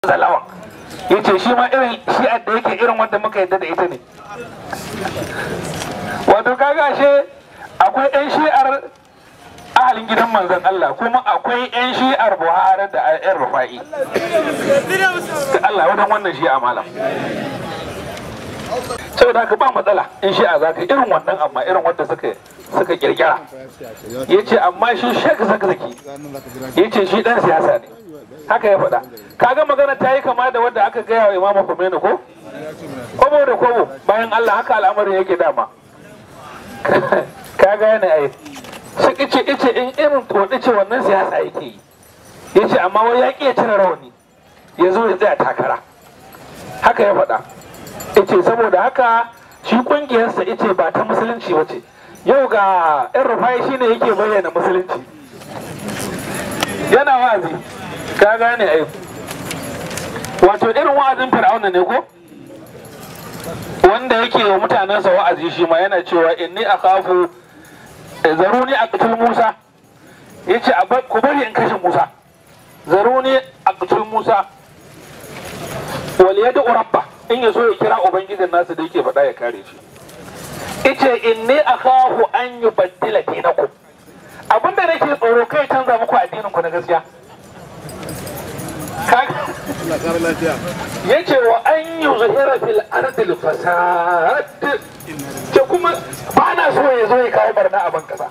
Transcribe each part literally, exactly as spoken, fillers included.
zalawan yace shi ma irin shi'ar da yake irin wanda muka yadda da ita ne. Wato kaga ashe akwai yan shi'ar ahalin gidan manzon Allah kuma akwai yan shi'ar Buhari da yan Rufa'i. Da Allah wadan wannan shi'a malam. Saboda haka ba matsala in shi'a za ka irin wannan amma irin wanda suka suka kirkira. Yace amma shi Sheikh Zakzaki yace shi dan siyasa ne. Haka ya faɗa. Kaga magana ta yi kama da wadda aka gaya wa Imam Khomeini ko? Kobo da kobo bayan Allah haka al'amarin yake dama. Kaga yana ai. Shi ice ice in irin to ce wannan siyasa yake yi. Yace amma wai ya ƙi ya cire rawani. Ya zo ya tsaya takara. Haka ya faɗa. Yace saboda haka shi kungiyarsa yace ba ta musulunci wace. Yau ga yan Rufai shine yake bayyana musulunci. Yana wa'azi. Ka gane ai. Wato irin wa'azin Fir'auna ne ko? Wanda yake wa mutanensa wa'azi shi ma yana cewa inni akhafu zaruni aqtul Musa. Yace ku bari in kashe Musa. Zaruni aqtul Musa. Wal yad'u rabba. In yaso ya kira ubangijin nasu da yake faɗa ya kare shi. Yace inni akhafu an yubaddila dinakum. Abinda nake tsoro kai canza muku addinin ku na gaskiya. Yace wa an yi zuhira fil ardil fasad ke kuma ba na so ya zo ya kawo barna a ban kasa.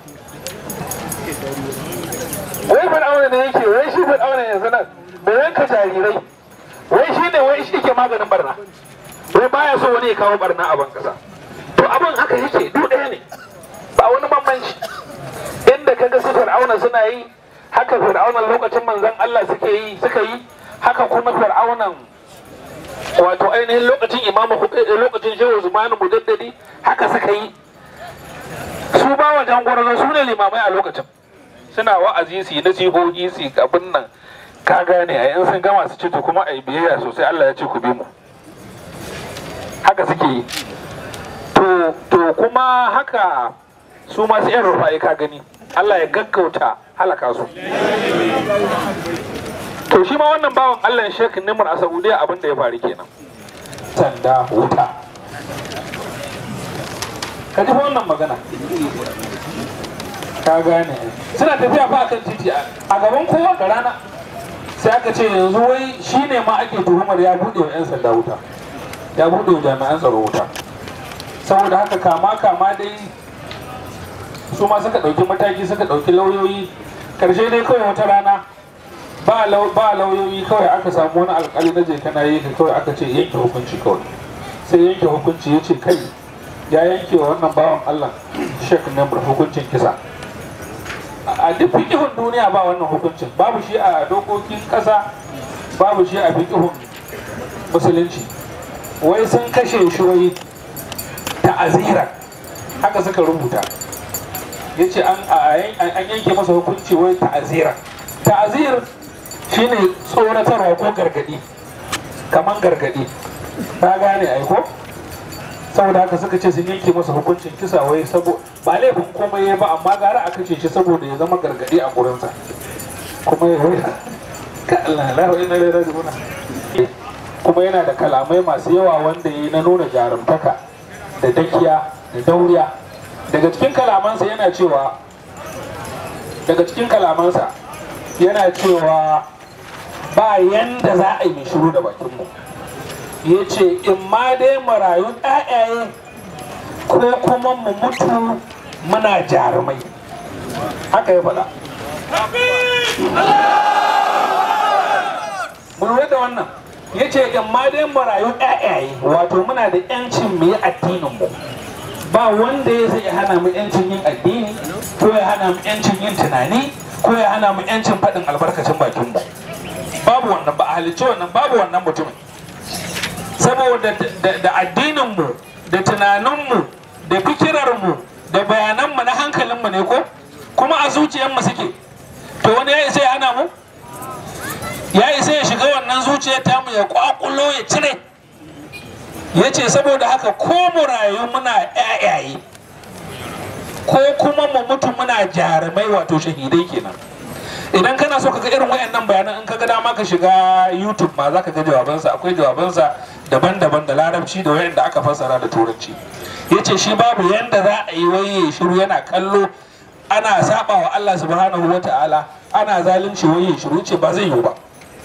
Wai fir'auna ne yake wai shi fir'auna yanzu nan da yanka jarirai wai shi ne wai shi ke maganin barna wai baya so wani ya kawo barna a ban kasa. To abin haka yake duk ɗaya ne ba wani bambanci. Inda kaga su fir'auna suna yi haka fir'aunan lokacin manzon Allah suke yi suka yi haka kuma fir'aunan wato ainihin lokacin imamu lokacin shehu zumanu mujaddadi haka suka yi. Su ba wa jangwarzo su ne limamai a lokacin suna wa'azi su yi nasihohi su abin nan ka gane a yan sun gama su ce to kuma a yi biyayya sosai Allah ya ce ku bi mu haka suke yi. To to kuma haka su masu yan rufa'i ka gani Allah ya gaggauta halaka su. To shi ma wannan bawan Allah Sheikh Nimr a Saudiya abin da ya faru kenan. Sanda wuta. Ka ji wannan magana. Ka gane. Suna tafiya fa akan titi a gaban kowa da rana. Sai aka ce yanzu wai shine ma ake tuhumar ya bude wa 'yan sanda wuta. Ya bude wa jami'an tsaro wuta. Saboda haka kama kama dai su ma suka dauki mataki suka dauki lauyoyi karshe dai kawai wata rana ba lauyoyi kawai aka samu wani alkali na je kana yi kawai aka ce yanke hukunci kawai sai yanke hukunci ya ce kai ya yanke wa wannan bawan Allah Sheikh Nimr hukuncin kisa. A duk fikihun duniya ba wannan hukuncin babu shi a dokokin kasa babu shi a fikihun musulunci. Wai sun kashe shi wai ta'azira haka suka rubuta ya ce an yanke masa hukunci wai ta'azira. Ta'azir shine tsoratarwa ko gargadi kaman gargadi ta gane aiko. Saboda haka suka ce sun yanke masa hukuncin kisa wai sabo ba laifin komai ya ba amma gara a kace shi saboda ya zama gargadi a gurinsa kuma ya wai ka Allah la ilaha illa Allah. Kuma yana da kalamai masu yawa wanda ya na nuna jarumtaka da dakiya da dauriya. Daga cikin kalamansa yana cewa daga cikin kalamansa yana cewa ba yanda za a yi mai shiru da bakinmu. Ya ce in ma dai marayu ɗayaye ko kuma mu mutu muna jarumai. Haka ya faɗa. Mun lura da wannan. Ya ce in ma dai marayu ɗayaye wato muna da ƴancin mu yi addininmu. Ba wanda ya zai hana mu ƴancin yin addini ko ya hana mu ƴancin yin tunani ko ya hana mu ƴancin faɗin albarkacin bakinmu. Babu wannan ba a halicci wannan babu wannan mutumin. Saboda da addininmu da tunaninmu da fikirarmu da bayananmu na hankalinmu ne ko kuma a zuciyarmu suke. To wani ya isa ya hana mu? Ya isa ya shiga wannan zuciyar tamu ya kwakulo ya cire. Ya ce saboda haka ko mu rayu muna ƴaƴaye ko kuma mu mutu muna jarumai wato shahidai kenan. idan kana so ka ga irin wayannan bayanan in ka ga dama ka shiga YouTube ma za ka ga jawabansa, akwai jawabansa daban-daban da larabci da wayanda aka fassara da turanci. Yace shi babu yanda za a yi waye shiru yana kallo ana saba wa Allah subhanahu wata'ala, ana zalunci waye shiru, ce ba zai yiwu ba.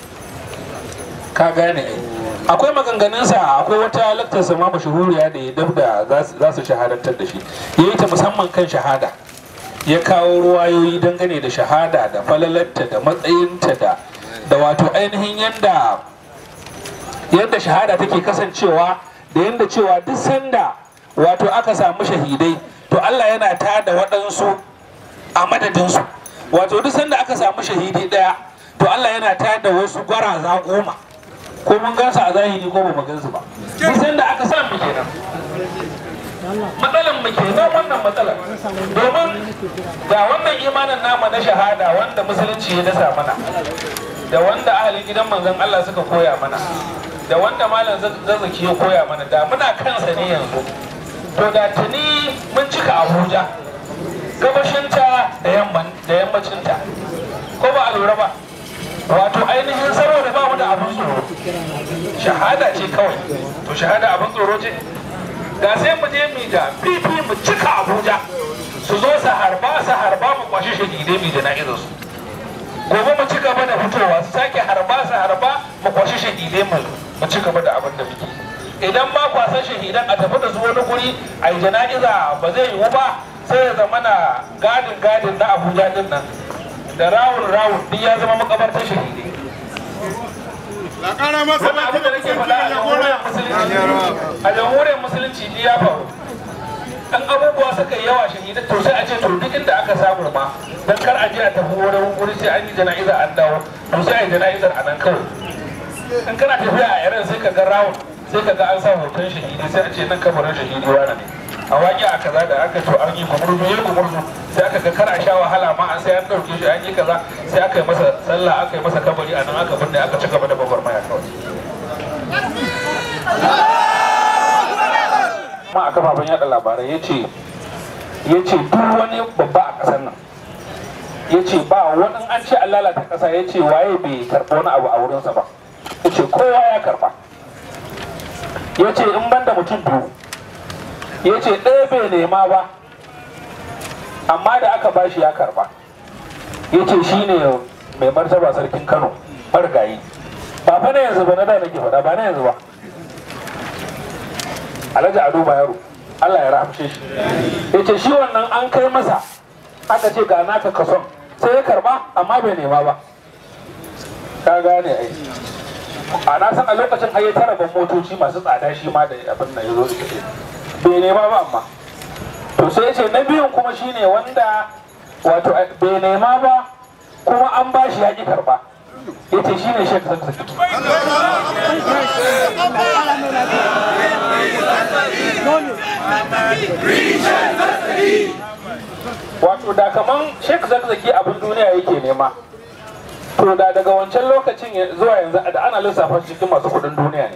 Ka gane ai. Akwai maganganunsa, akwai wata laktarsa ma mashahuriya da ya dabda za su shahadantar da shi, ya yi ta musamman kan shahada, ya kawo ruwayoyi dangane da shahada da falalarta da matsayinta da da wato ainihin yadda yadda shahada take kasancewa, da yadda cewa duk sanda wato aka samu shahidai to Allah yana tada waɗansu a madadinsu. Wato duk sanda aka samu shahidi ɗaya to Allah yana tada wasu gwaraza goma, ko mun gansu a zahiri ko ba mu gansu ba. Duk sanda aka samu kenan matsalan mu kenan, wannan matsalar, domin ga wannan imanin nama na shahada wanda musulunci ya dasa mana, da wanda ahalin gidan manzon Allah suka koya mana, da wanda malam zazzaki ya koya mana, da muna kansa ne yanzu to da tuni mun cika Abuja, gabashinta da yamman da yammacinta, ko ba a lura ba. Wato ainihin saboda ba mu da abin tsoro, shahada ce kawai, to shahada abin tsoro ce. Da sai mu je mu da fifi mu cika Abuja, su zo su harba su harba mu kwashi shahidai mu jana'izar su. Gobe mu ci gaba da fitowa su sake harba su harba mu kwashi shahidai mu mu ci gaba da abin da muke. Idan ma kwasan shahidan a tafi da su wani guri a yi jana'iza ba zai yiwu ba, sai ya zama na gadin gadin na Abuja din nan da rawun rawun duk ya zama makabartar shahidai. Wannan abin da nake faɗa a jamhuriyar musulunci, a jamhuriyar musulunci ji ya faru. Ɗan abubuwa suka yi yawa shahidai to sai a ce to duk inda aka samu ma dan kar a je a tafi wurin wuri sai an yi jana'iza an dawo, to sai a yi jana'izar a nan kawai. In kana tafiya a irin sai ka ga rawun, sai ka ga an sa hoton shahidi, sai a ce nan kabarin shahidi wani ne. A waƙi a kaza da aka to an yi gumurzu ya gumurzu, sai aka ga kar a sha wahala ma an sai an ɗauke shi an yi kaza, sai aka yi masa sallah, aka yi masa kabari a nan aka binne, aka ci gaba da gwagwarmaya kawai. Ma a kafafen yaɗa labarai ya ce ya ce duk wani babba a ƙasar nan ya ce ba wani an ce an lalata ƙasa, ya ce waye bai karɓi wani abu a wurinsa ba, ya ce kowa ya karɓa. Ya ce in banda mutum biyu, ya ce ɗaya bai nema ba amma da aka bashi ya karba. Ya ce shi ne mai martaba sarkin Kano marigayi, ba fa na yanzu ba, na da nake faɗa, ba na yanzu ba, Alhaji Ado Bayero, Allah ya rahamshe shi. Ya ce shi wannan an kai masa aka ce ga naka kason, sai ya karba amma bai nema ba. Ka gane ai. A na san a lokacin har ya tara ban motoci masu tsada shi ma da abin da ya zo da bai nema ba amma. To sai ya ce na biyun kuma shine wanda wato bai nema ba kuma an ba shi ya ki karba, ya ce shine Sheikh Zakzaki. Wato da kaman Sheikh Zakzaki abin duniya yake nema, to da daga wancan lokacin zuwa yanzu da ana lissafa cikin masu kudin duniya ne,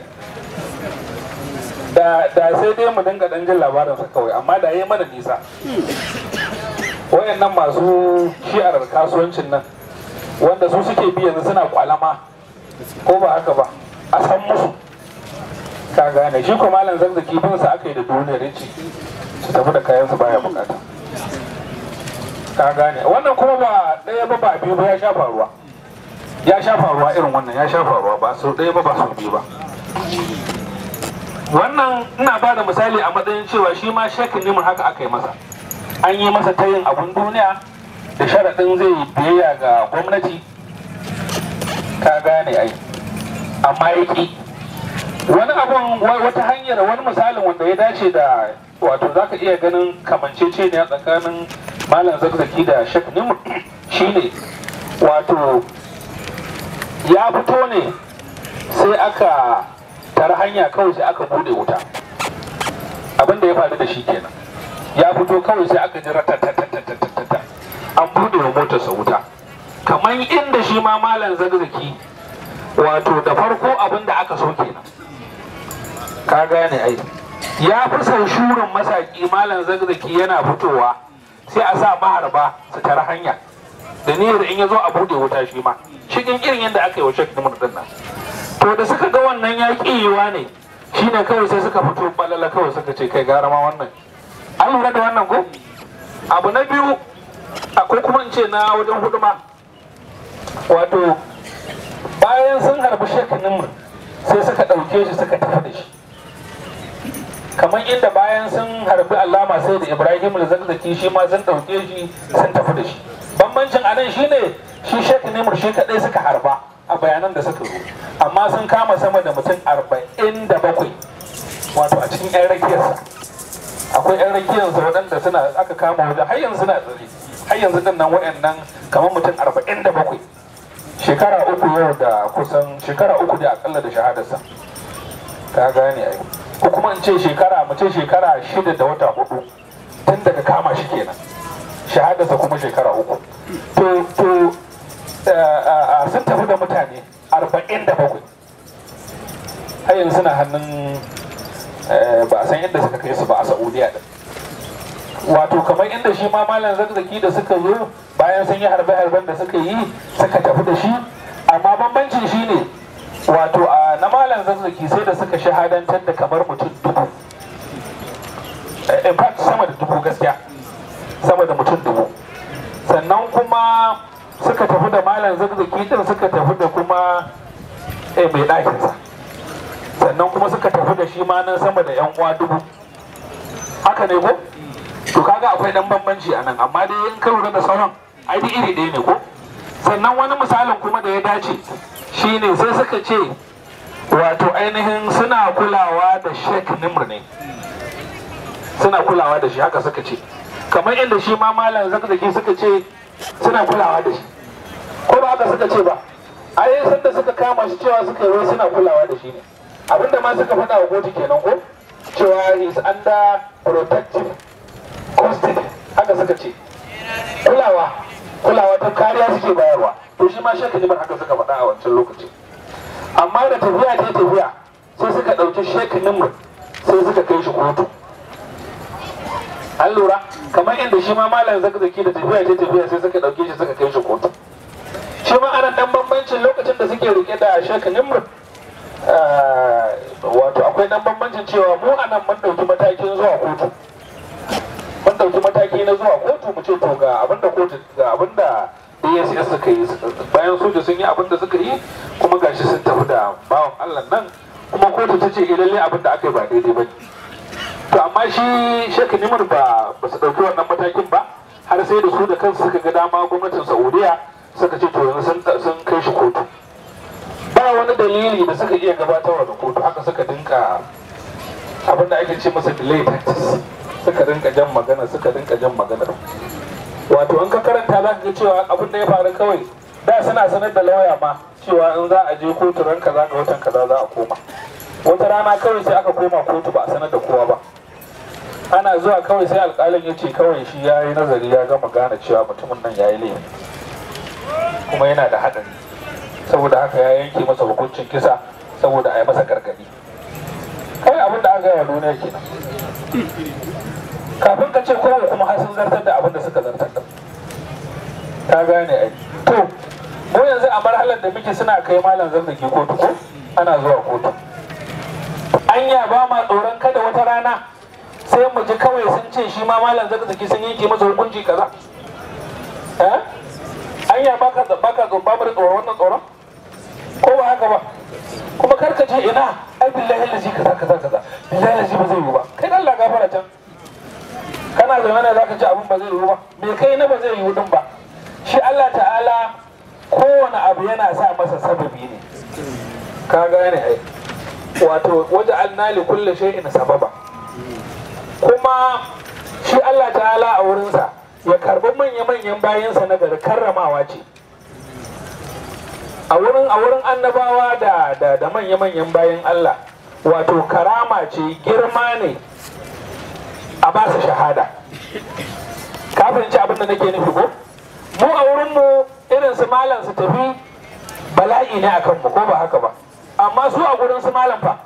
da sai dai mu dinga dan jin labarinsa kawai, amma da yayi mana nisa. Wayannan masu shi'ar kasuwancin nan wanda su suke bi yanzu suna kwalama, ko ba haka ba, a san musu. Ka gane shi ko malam Zakzaki bin sa aka yi da duniyar yace su tafi da kayan su baya bukata. Ka gane wannan kuma ba ɗaya ba ba biyu ba, ya sha faruwa. Ya sha faruwa irin wannan, ya sha faruwa ba sau ɗaya ba ba sau biyu ba. Wannan ina ba da misali a matsayin cewa shi ma Sheikh Nimr haka aka yi masa, an yi masa tayin abun duniya da sharaɗin zai biyayya ga gwamnati. Ka gane ai, amma ya ƙi. Wani abun wata hanyar, wani misalin wanda ya dace da wato za ka iya ganin kamanceceniya tsakanin malam Zakzaki da Sheikh Nimr shine wato ya fito ne sai aka tare hanya kawai sai aka bude wuta. Abin da ya faru da shi kenan, ya fito kawai sai aka ji ratatatatata an bude wa motarsa wuta, kamar inda shi ma malam Zakzaki wato da farko abin da aka so kenan. Ka gane ai, ya fi sau shurin masaki malam Zakzaki yana fitowa sai a sa maharba su tare hanya da niyyar in ya zo a buɗe wuta shi ma cikin irin yadda aka yi wa Sheikh Nimr din nan. To da suka ga wannan ya ƙiyewa ne shine kawai sai suka fito balala kawai suka ce kai gara ma wannan. An lura da wannan ko? Abu na biyu akwai kuma in ce na wajen huduma, wato bayan sun harbi Sheikh Nimr sai suka ɗauke shi suka tafi da shi, kamar inda bayan sun harbi Allama sai da Ibrahim al-Zakzaki shi ma sun ɗauke shi sun tafi da shi. Bambancin anan shine shi Sheikh Nimr shi kaɗai suka harba a bayanan da suka zo, amma sun kama sama da mutum arba'in da bakwai wato a cikin 'yan rakiyarsa. Akwai 'yan rakiyarsa waɗanda suna aka kama wajen har yanzu suna tsare, har yanzu din nan waɗannan kamar mutum arba'in da bakwai, shekara uku yau da kusan shekara uku da akalla da shahadarsa. Ka gane ai, ko kuma in ce shekara mu ce shekara shida da wata hudu tun daga kama shi kenan, shahadarsa kuma shekara uku. To to sun tafi da mutane arba'in da bakwai, har yanzu suna hannun ba a san inda suka kai su ba a Saudiya din. Wato kamar inda shi ma Malam Zakzaki da suka zo bayan sun yi harbe-harben da suka yi suka tafi da shi, amma bambancin shi ne wato a na Malam Zakzaki sai da suka shahadantar da kamar mutum dubu, in fact sama da dubu gaskiya, sama da mutum dubu. Sannan kuma suka tafi da Malam Zakzaki din suka tafi da kuma mai ɗakinsa, sannan kuma suka tafi da shi ma nan sama da yan uwa dubu. Haka ne ko? To kaga akwai dan bambanci a nan, amma dai in ka lura da sauran ai duk iri ɗaya ne ko? Sannan wani misalin kuma da ya dace shine sai suka ce wato ainihin suna kulawa da Sheikh Nimr ne, suna kulawa da shi, haka suka ce, kamar inda shi ma Malam Zakzaki suka ce suna kulawa da shi, ko ba haka suka ce ba? Ai sanda suka kama shi cewa suka yi suna kulawa da shi ne, abinda ma suka faɗa wa kotu kenan ko, cewa is under protective custody, haka suka ce, kulawa kulawa ta kariya suke bayarwa. To shi ma Sheikh Nimr haka suka faɗa a wancan lokaci. Amma da tafiya ta tafiya sai suka ɗauki Sheikh Nimr sai suka kai shi kotu. An lura kamar inda shi ma Malam Zakzaki da tafiya ta tafiya sai suka ɗauke shi suka kai shi kotu. Shi ma ana ɗan bambancin lokacin da suke rike da Sheikh Nimr, wato akwai ɗan bambancin cewa mu anan mun ɗauki matakin zuwa kotu, mun ɗauki mataki na zuwa kotu mu ce to ga abinda kotu ga abinda A S S suka yi, bayan soja sun yi abinda suka yi kuma gashi sun tafi da bawan Allah nan, kuma kotu ta ce eh lalle abinda aka yi ba daidai ba. To amma shi Sheikh Nimr ba ba su ɗauki wannan matakin ba, har sai da su da kansu suka ga dama gwamnatin Saudiya suka ce to yanzu sun kai shi kotu. Ba wani dalili da suka iya gabatarwa da kotu, haka suka dinka abinda ake ce masa delay tactics, suka dinka jan magana suka dinka jan maganar. Wato in ka karanta za ka ga cewa abin da ya faru kawai da suna sanar da lauya ma cewa in za a je kotu ran kaza ga watan kaza za a koma. Wata rana kawai sai aka koma kotu ba a sanar da kowa ba. Ana zuwa kawai sai alƙalin ya ce kawai shi ya yi nazari ya gama gane cewa mutumin nan ya yi laifi kuma yana da haɗari, saboda haka ya yanke masa hukuncin kisa saboda a yi masa gargaɗi. Kai abin da aka yi wa duniya kenan. Kafin ka ce kowa kuma har sun zartar da abin da suka zartar da. Ka gane ai. To mu yanzu a marhalar da muke suna kai Malam Zakzaki kotu ko ana zuwa kotu. Anya ba ma tsoron kada wata rana sai mu ji kawai sun ce shi ma Malam Zakzaki sun yanke masa hukunci kaza. Eh? Anya baka baka zo babu tsoron wannan tsoron? Ko ba haka ba? Kuma karka ce ina ai billahi lazi kaza kaza kaza. Billahi lazi ba zai yi ba. Kai Allah gafara can. Kana zaune ne zaka ci abin ba zai yiwu ba, me kai na ba zai yiwu din ba. Shi Allah ta'ala kowane abu yana sa masa sababi ne, ka gane ai, wato waje alnali kulle shay'in sababa. Kuma shi Allah ta'ala a wurinsa ya karbi manya-manyan bayansa na gari karramawa ce. A wurin a wurin annabawa da da da manya-manyan bayan Allah wato karama ce, girma ne a ba su shahada. Ka fahimci abin da nake nufi ko? Mu a wurin mu irin su malam su tafi bala'i ne akan mu, ko ba haka ba? Amma su a gurin su malam fa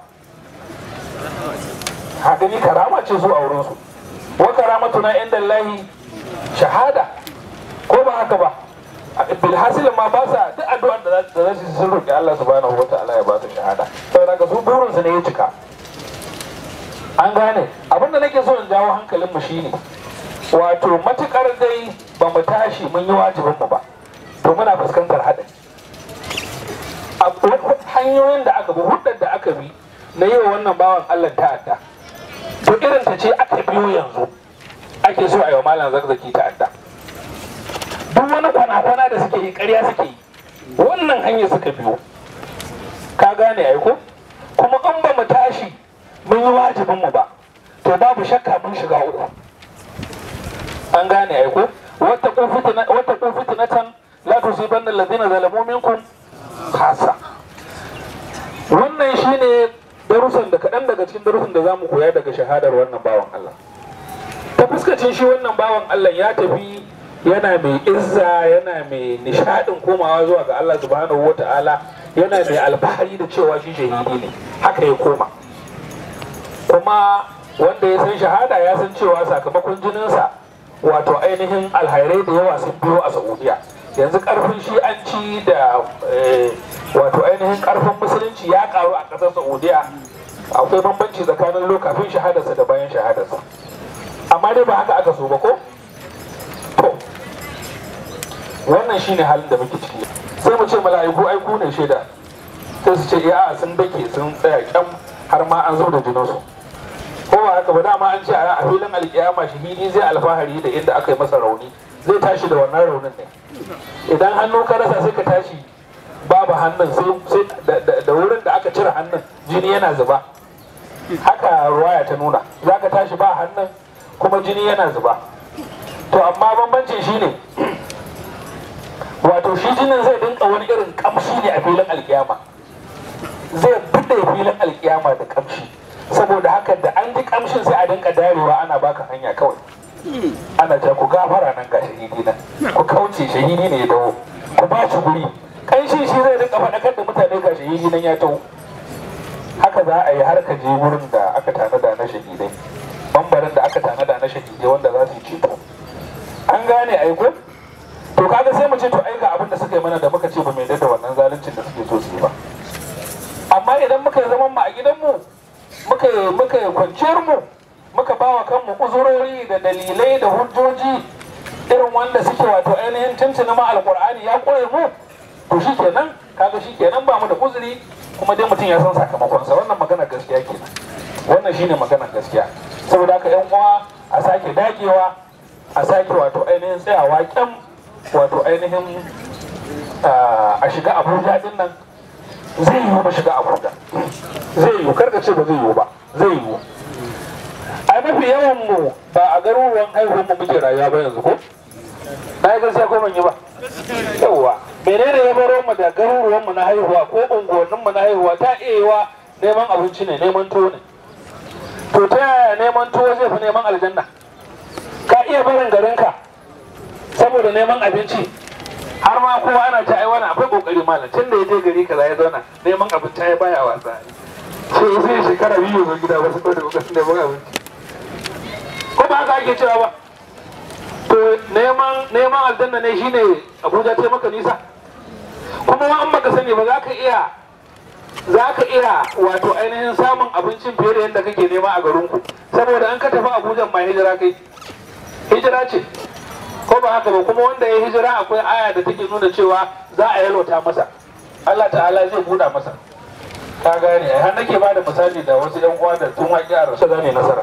haka ni karama ce su a wurin su. Wa karamatuna inda Allahi shahada, ko ba haka ba? bilhasil ma ba sa duk addu'ar da za su sun roƙi Allah subhanahu wataala ya ba su shahada saboda ga su burin su ne ya cika an gane abin da nake so in jawo hankalin mu shine wato matukar dai ba mu tashi mun yi wajibin mu ba to muna fuskantar haɗari hanyoyin da aka bi hudar da aka bi na yi wa wannan bawan Allah ta'adda to irin ta ce aka biyo yanzu ake so a yi wa malam zakzaki ta'adda duk wani kwana-kwana da suke yi ƙarya suke yi wannan hanyar suka biyo ka gane aiko kuma an ba mu tashi mun yi wajibin mu ba to babu shakka mun shiga uku an gane aiko wata kun fitinatan la tusibanna alladhina zalamu minkum khassa wannan shine darussan da kaɗan daga cikin darussan da zamu koya daga shahadar wannan bawan Allah ta fuskacin shi wannan bawan Allah ya tafi yana mai izza yana mai nishadin komawa zuwa ga Allah subhanahu wata'ala yana mai alfahari da cewa shi shahidi ne haka ya koma kuma wanda ya san shahada ya san cewa sakamakon jininsa wato ainihin alhairai da yawa sun biyo a Saudiya yanzu karfin shi'anci da wato ainihin karfin musulunci ya karu a ƙasar Saudiya akwai bambanci tsakanin lokacin shahadarsa da bayan shahadarsa amma dai ba haka aka so ba ko to wannan shine halin da muke ciki sai mu ce mala'iku ai ku ne shaida sai su ce ya sun dake sun tsaya kyam har ma an zo da jinansu ko ba haka ba dama an ce a filin alkiyama shahidi zai alfahari da inda aka yi masa rauni zai tashi da wannan raunin ne idan hannu ka rasa sai ka tashi babu hannun sai da wurin da aka cire hannun jini yana zuba haka ruwaya ta nuna za ka tashi ba hannun kuma jini yana zuba to amma bambancin shine wato shi jinin zai dinka wani irin kamshi ne a filin alkiyama zai bude filin alkiyama da kamshi saboda haka da an ji kamshin sai a dinka darewa ana baka hanya kawai ana ta ku gafara nan ga shahidi nan ku kauce shahidi ne ya dawo ku ba shi guri kanshin shi zai dinka faɗakar da mutane ga shahidi nan ya taho haka za a yi har ka je wurin da aka tanada na shahidai bambarin da aka tanada na shahidai wanda za su yi ceto an gane aiko to kaga sai mu ce to ai ga abin da suka yi mana da muka ce ba mai da wannan zaluncin da suke so su yi ba amma idan muka yi zaman mu a gidanmu muka yi muka yi kwanciyar mu muka ba wa kanmu uzurori da dalilai da hujjoji irin wanda suke wato ainihin tuntuna ma alkur'ani ya koye mu to shikenan kaga shikenan ba mu da uzuri kuma dai mutum ya san sakamakonsa wannan magana gaskiya kenan wannan shine maganar gaskiya saboda haka yan uwa a sake dagewa a sake wato ainihin tsayawa kyan wato ainihin a shiga abuja din nan zai yiwu ba shiga abuja zai yiwu karka ce ba zai yiwu ba zai yiwu a mafi yawan mu ba a garuruwan haihuwar mu muke rayuwa ba yanzu ko na yi gaskiya ko ban yi ba yawwa menene ya baro mu da garuruwan mu na haihuwa ko unguwannin mu na haihuwa ta iya yiwa neman abinci ne neman tuwo ne to ta yaya neman tuwo zai fi neman aljanna ka iya barin garinka saboda neman abinci har ma kowa ana ta ai wani akwai kokari malam tun da ya je gari kaza ya zauna neman abinci ya baya wasa sai sai shekara biyu zo gida ba su kawai da kokarin neman abinci ko ba haka ake cewa ba to neman neman aljanna ne shine Abuja ce maka nisa kuma ma an baka sani ba za ka iya za ka iya wato ainihin samun abincin fiye da yadda kake nema a garinku saboda an ka tafi Abuja ma hijira kai hijira ce ko ba haka ba kuma wanda ya hijira akwai aya da take nuna cewa za a yalwata masa Allah ta'ala zai buɗa masa ka gane har nake ba da misali da wasu yan uwa da tun waƙi a rasha zane nasara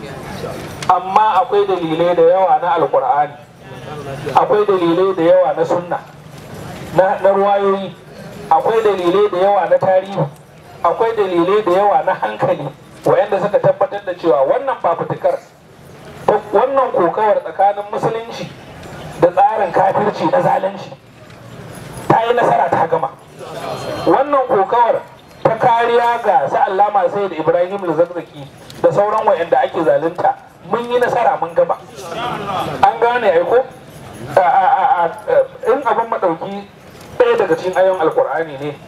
amma akwai dalilai da yawa na alkur'ani akwai dalilai da yawa na sunna na ruwayoyi akwai dalilai da yawa na tarihi akwai dalilai da yawa na hankali wa'anda suka tabbatar da cewa wannan fafutukar wannan kokawar tsakanin musulunci da tsarin kafirci na zalunci ta yi nasara ta gama wannan kokawar ta kariya ga su Allama Sayyid Ibrahim al-Zakzaki da sauran wa'anda ake zalunta mun yi nasara mun gama an gane aiko in abin madauki ɗaya daga cikin ayon alkur'ani ne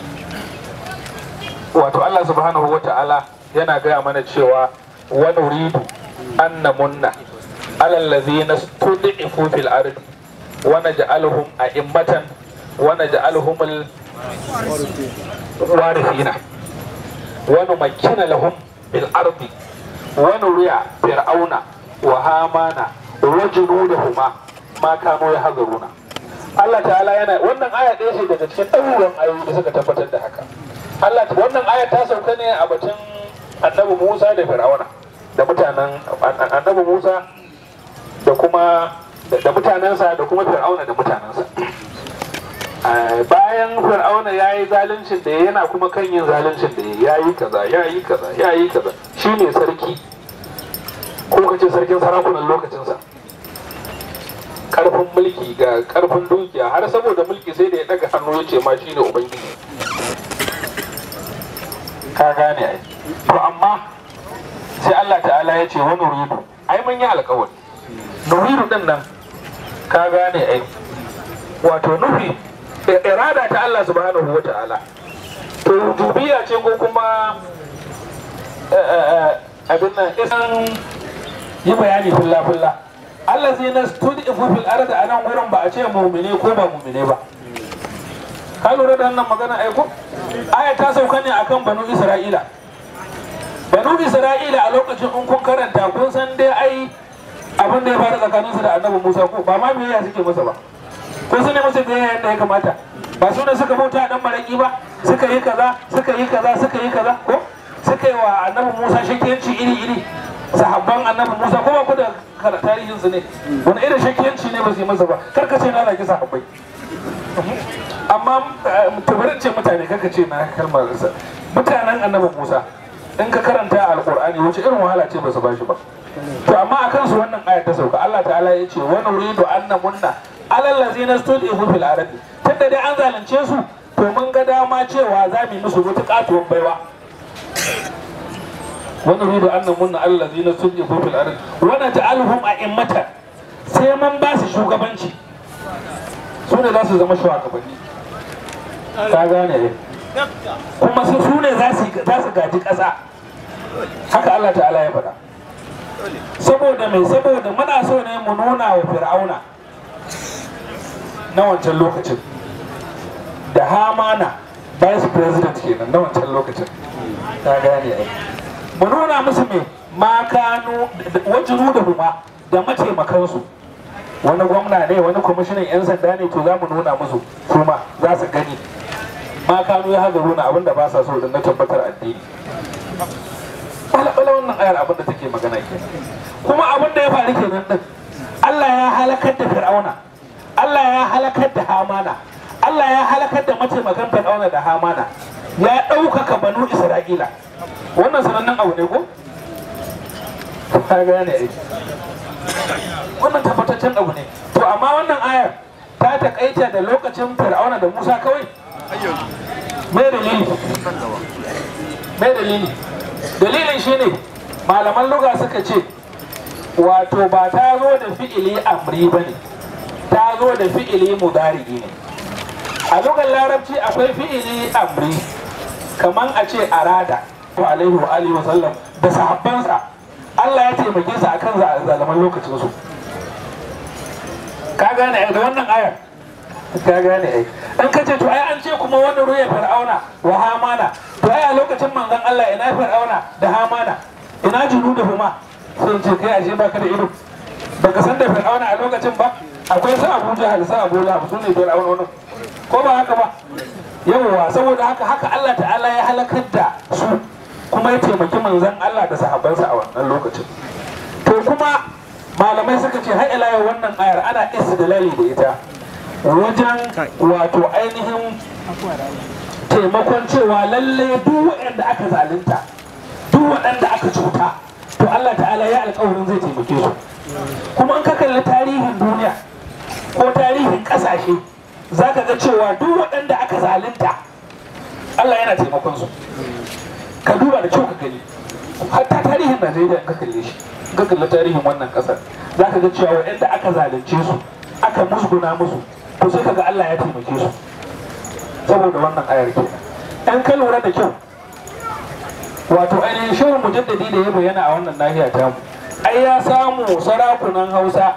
wato Allah subhanahu wa ta'ala yana gaya mana cewa wa nuridu an namunna alal ladzina stud'ifu fil ardi wa naj'aluhum a'immatan wa naj'aluhum al-warithina wa numakkina lahum bil ardi wa nuriya fir'auna wa hamana wa junudahuma ma kanu yahzuruna. Allah ta'ala yana wannan aya ɗaya ce daga cikin ɗaruran ayoyi da suka tabbatar da haka. Allah wannan aya ta sauka ne a batun annabi Musa da fir'auna da mutanen annabi Musa da kuma da mutanensa da kuma fir'auna da mutanensa. Bayan fir'auna ya yi zaluncin da yana kuma kan yin zaluncin da ya yi kaza ya yi kaza ya yi kaza shi ne sarki ko kace sarkin sarakunan lokacinsa, karfin mulki ga karfin dukiya har saboda mulki sai da ya daga hannu ya ce ma shi ne ubangiji. Ka gane ai to amma sai Allah ta'ala ya ce wani nuridu ai mun yi alƙawari nuridu din nan ka gane ai wato nufi irada ta Allah subhanahu wa ta'ala to rububiya ce ko kuma abin nan isan yi bayani fulla fulla Allah zai na studifu fil ardi anan wurin ba a ce mu'mine ko ba mu'mine ba. Ka lura da wannan magana aiko aya ta sauka ne akan banu Isra'ila. Banu Isra'ila a lokacin in kun karanta kun san dai ai abin da ya faru tsakaninsu da annabi Musa ko ba ma biyayya suke masa ba, kun sani masa biyayya yadda ya kamata ba su ne suka bauta dan maraki ba, suka yi kaza suka yi kaza suka yi kaza ko suka yi wa annabi Musa shakiyanci iri iri. Sahabban annabi Musa ko ba ku da tarihin su ne wani irin shakiyanci ne ba su yi masa ba, karka ce na laki sahabbai amma tubarin ce mutane karka ce na kalmar sa mutanen annabi Musa in ka karanta alqur'ani wace irin wahala ce ba su bashi ba. To amma akan su wannan aya ta sauka Allah ta'ala ya ce wa nuridu anna munna alal ladzina studifu fil ardi, tunda dai an zalunce su to mun ga dama cewa za mu yi musu wata katuwar baiwa. wa nuridu anna munna alal ladzina studifu fil ardi wa naj'aluhum a'immatan, sai mun ba su shugabanci su ne za su zama shugabanni. Ka gane ne kuma su su ne za su gaji ƙasa, haka Allah ta'ala ya faɗa. Saboda mai saboda muna so ne mu nuna wa fir'auna na wancan lokacin da hamana vice president kenan na wancan lokacin, ta gane ai mu nuna musu mai makanu wajinu da kuma da mataimakansu, wani gwamna ne wani kwamishinan yan sanda ne, to za mu nuna musu kuma za su gani makanu ya haga nuna abinda ba sa so da na tabbatar addini. Bala wannan ayar abinda take magana ke kuma abinda ya faru kenan din Allah ya halakar da fir'auna, Allah ya halakar da hamana, Allah ya halakar da mataimakan fir'auna da hamana, ya ɗaukaka banu Isra'ila. Wannan sanannen abu ne ko? Ka gane ai wannan tabbataccen abu ne. To amma wannan ayar ta takaita da lokacin fir'auna da Musa kawai. Me dalili? Me dalili? Dalilin shine malaman lugha suka ce wato ba ta zo da fi'ili amri bane, ta zo da fi'ili mudari'i ne. A lugar larabci akwai fi'ili amri kaman a ce arada alaihi wa alihi wa sallam da sahabbansa Allah ya taimake su akan zalaman lokacin su. Ka gane ai da wannan ayar? Ka gane ai. An kace to ai an ce kuma wannan ruya fir'auna wa hamana, to ai a lokacin manzon Allah ina fir'auna da hamana ina junuduhuma, sun ce kai ashe baka da ido baka san da fir'auna a lokacin ba, akwai sa Abu Jahal sa Abu Lahab su ne fir'auna wannan ko ba haka ba. Yawwa saboda haka haka Allah ta'ala ya halakar da su kuma ya taimaki manzon Allah da sahabbansa a wannan lokacin. To kuma malamai suka ce har ila yau wannan ayar ana istidlali da ita wajen wato ainihin taimakon cewa lalle duk waɗanda aka zalunta duk waɗanda aka cuta to Allah ta'ala ya alƙawarin zai taimake su. Kuma in ka kalli tarihin duniya ko tarihin ƙasashe za ka ga cewa duk waɗanda aka zalunta Allah yana taimakon su. Ka duba da kyau ka gani hatta tarihin Najeriya ka kalle shi ka kalli tarihin wannan ƙasar za ka ga cewa waɗanda aka zalunce su aka musguna musu to sai kaga Allah ya taimake su saboda wannan ayar kenan. Ɗan ka lura da kyau wato ainihin shirin mujaddadi da ya bayyana a wannan nahiya tamu ai ya samu sarakunan Hausa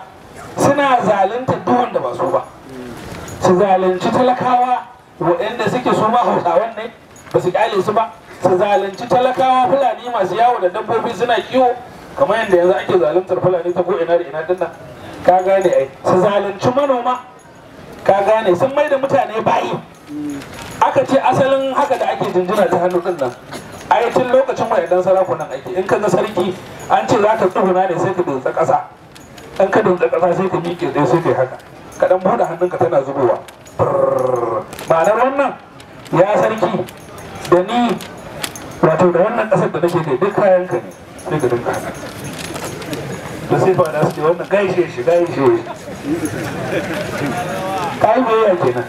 suna zalunta duk wanda ba su ba, su zalunci talakawa waɗanda suke su ma hausawan ne ba su kyale su ba, su zalunci talakawa fulani masu yawo da dabbobi suna kiwo kamar yadda yanzu ake zaluntar fulani ta ko ina da ina dinnan, ka gane ai, su zalunci manoma, ka gane, sun mai da mutane bayi. Aka ce asalin haka da ake jinjina ta hannu din nan ai tun lokacin wayannan sarakunan ake, in ka ga sarki an ce za ka tsuguna ne sai ka dutsa ƙasa, in ka dutsa ƙasa sai ka miƙe dai sai ka yi haka, ka dan buɗe hannunka tana zubowa. Ma'anar wannan ya sarki da ni wato da wannan ƙasar da nake kai duk kayan ka ne, sai ka dinka haka. Da sai fa da su ce wannan gaishe shi gaishe shi. Kai me kenan?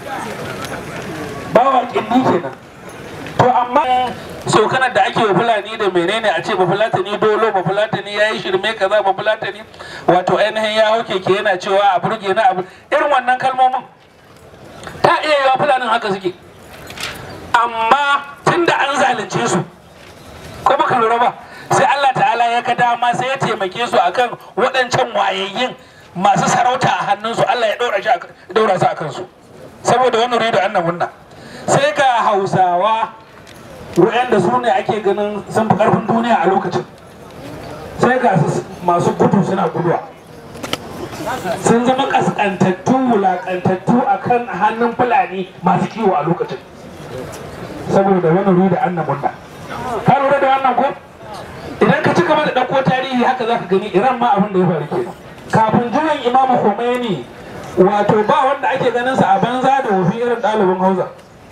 Bawa kinni kenan. To amma sokanar da ake wa fulani da menene a ce ba fulatani dolo ba fulatani ya yi shirme kaza ba fulatani wato ainihin ya hau keke yana cewa a burge na abu, irin wannan kalmomin ta iya yiwa fulanin haka suke, amma tun da an zalunce su ko baka lura ba sai Allah ta'ala ya ka dama sai ya taimake su akan waɗancan wayayyin masu sarauta a hannunsu, Allah ya ɗora su a kansu saboda wani rido annabunna. Sai ga Hausawa wa'anda su ne ake ganin sun fi karfin duniya a lokacin, sai ga masu gudu suna guduwa, sun zama kaskantattu wulakantattu a kan hannun fulani masu kiwo a lokacin saboda wani ruwa da annabun nan. Ka lura da wannan ko? Idan ka ci gaba da ɗauko tarihi haka za ka gani Iran ma abin da ya faru kenan. Kafin juyin Imamu Khomeini wato ba wanda ake ganin sa a banza da wofi irin ɗalibin Hausa.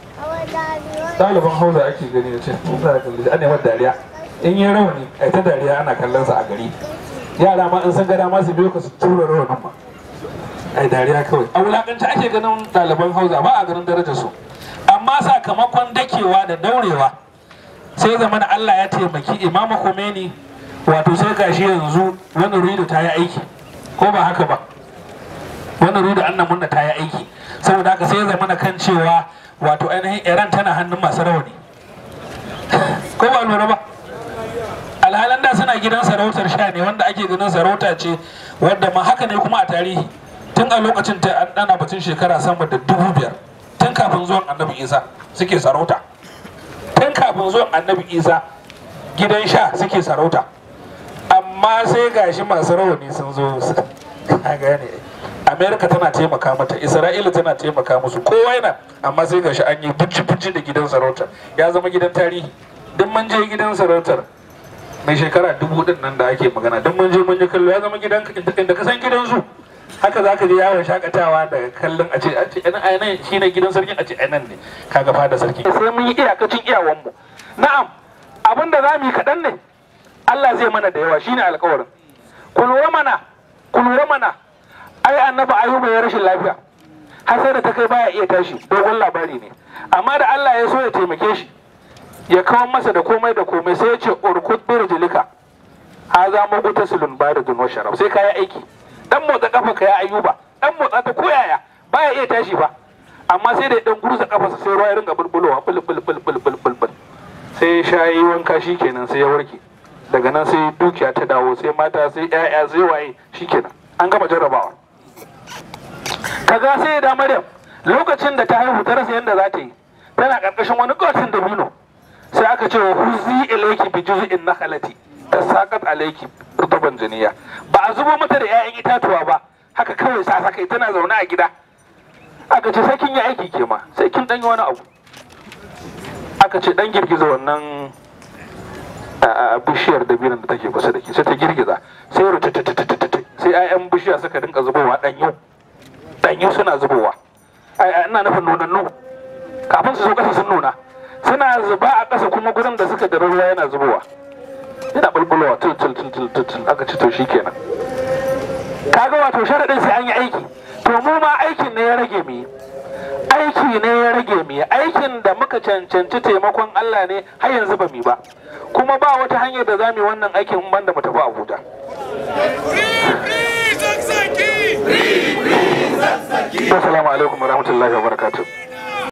Ɗaliban Hausa ake gani da ce za a kalli an nemar dariya, in yi rauni a ta dariya ana kallon sa a gari, yara ma in san gada ma su biyo ka su tura raunin ma ai dariya kawai. A wulakanci ake ganin ɗaliban Hausa, ba a ganin darajar su, amma sakamakon dakewa da daurewa sai zamana Allah ya taimaki Imamu Khomeini wato sai gashi yanzu wani rido ta yi aiki ko ba haka ba, wani rido annamun da ta yi aiki, saboda haka sai zamana kan cewa wato ainihin Iran tana hannun masu rawani ko ba lura ba. Alhalan da suna gidan sarautar sha ne wanda ake ganin sarauta ce wadda ma haka ne kuma a tarihi tun a lokacin ta an dana batun shekara sama da dubu biyar tun kafin zuwan Annabi Isa suke sarauta, tun kafin zuwan Annabi Isa gidan sha suke sarauta, amma sai gashi masu rawani sun zo su gane. Amerika tana taimaka mata, Isra'ila tana taimaka musu, kowa yana, amma sai gashi an yi bucci-bucci da gidan sarautar ya zama gidan tarihi. Duk mun je gidan sarautar mai shekara dubu din nan da ake magana, duk mun je mun je kallo ya zama gidan inda ka san gidan su, haka zaka je yawon shakatawa da kallon a ce a ce nan shine gidan sarkin, a ce nan ne kaga fada sarki. Sai mun yi iyakacin iyawan mu. Na'am, abinda za mu yi kaɗan ne, Allah zai mana da yawa, shine alƙawarin. Ku lura mana, ku lura mana. Ai annabi Ayuba ya rashin lafiya har sai da ta kai baya iya tashi, dogon labari ne, amma da Allah ya so ya taimake shi ya kawo masa da komai da komai sai ya ce urkud birjilika haza mugutasilun bada duno sharab, sai ka yi aiki dan motsa kafa ka ya Ayuba, dan motsa ta koyaya baya iya tashi ba, amma sai da dan gurza kafarsa sai ruwa ya ringa bulbulowa bul bul bul bul bul bul sai ya shayi wanka shikenan sai ya warke. Daga nan sai dukiya ta dawo, sai mata sai ƴaƴa sai waye, shikenan an gama jarrabawa. Kaga sai da Maryam lokacin da ta haihu ta rasa yadda za ta yi, tana karkashin wani kotun dabino, sai aka ce wa huzi ilayki bi juz'in nakhlati tasaqat alayki rutuban janiya. Ba a zubo mata da 'ya'yan itatuwa ba, haka kawai sa sakai tana zaune a gida. Aka ce sai kin yi aiki ke ma, sai kin dan yi wani abu. Aka ce dan girgiza wannan a bishiyar dabinon da take kusa da ke, sai ta girgiza, sai rutututututut sai 'ya'yan bishiya suka dinka zubowa danyo danyo suna zubowa. Ina nufin nunannu kafin su zo kasa sun nuna, suna zuba a ƙasa kuma gurin da suka dare ruwa yana zubowa, yana bulbulowa tul tul tul tul tul. Aka ci to shikenan. Kaga wato sharadin sai an yi aiki, to mu ma aikin ne ya rage mu yi, aiki ne ya rage mu yi, aikin da muka cancanci taimakon Allah ne har yanzu ba mu ba, kuma ba wata hanyar da za mu yi wannan aikin in banda mu tafi Abuja. Assalamu alaikum warahmatullahi wabarakatuh.